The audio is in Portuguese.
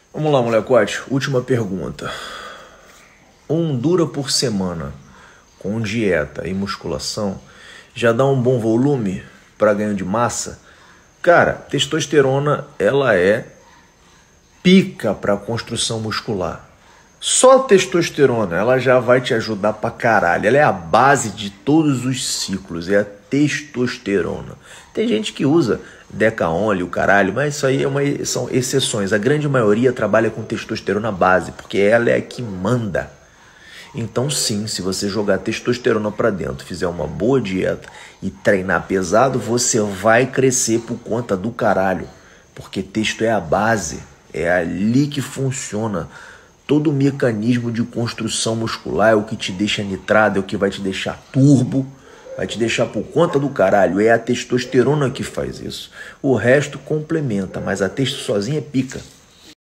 Vamos lá, molecote. Última pergunta. Um dura por semana com dieta e musculação já dá um bom volume para ganho de massa? Cara, testosterona ela é pica para construção muscular. Só a testosterona ela já vai te ajudar pra caralho. Ela é a base de todos os ciclos, é a testosterona. Tem gente que usa Deca-Only, o caralho, mas isso aí são exceções. A grande maioria trabalha com testosterona base, porque ela é a que manda. Então sim, se você jogar testosterona pra dentro, fizer uma boa dieta e treinar pesado, você vai crescer por conta do caralho. Porque testo é a base, é ali que funciona. Todo o mecanismo de construção muscular é o que te deixa nitrado, é o que vai te deixar turbo, vai te deixar por conta do caralho. É a testosterona que faz isso. O resto complementa, mas a testo sozinha é pica.